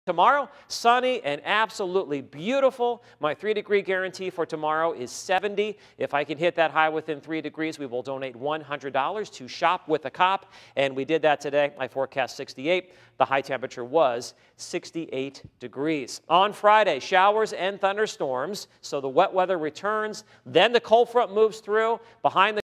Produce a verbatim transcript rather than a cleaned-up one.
Tomorrow, sunny and absolutely beautiful. My three degree guarantee for tomorrow is seventy. If I can hit that high within three degrees, we will donate one hundred dollars to Shop with a Cop. And we did that today. I forecast sixty-eight. The high temperature was sixty-eight degrees. On Friday, showers and thunderstorms. So the wet weather returns. Then the cold front moves through. Behind the